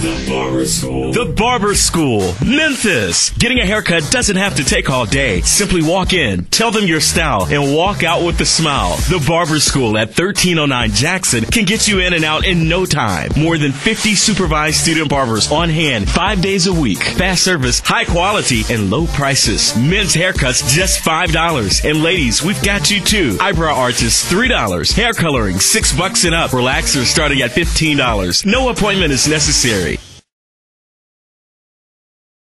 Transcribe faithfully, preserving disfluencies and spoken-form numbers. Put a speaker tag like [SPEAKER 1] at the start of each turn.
[SPEAKER 1] The Barber School.
[SPEAKER 2] The Barber School, Memphis. Getting a haircut doesn't have to take all day. Simply walk in, tell them your style, and walk out with a smile. The Barber School at thirteen oh nine Jackson can get you in and out in no time. More than fifty supervised student barbers on hand five days a week. Fast service, high quality, and low prices. Men's haircuts just five dollars. And ladies, we've got you too. Eyebrow arches, three dollars. Hair coloring, six bucks and up. Relaxers starting at fifteen dollars. No appointment is necessary.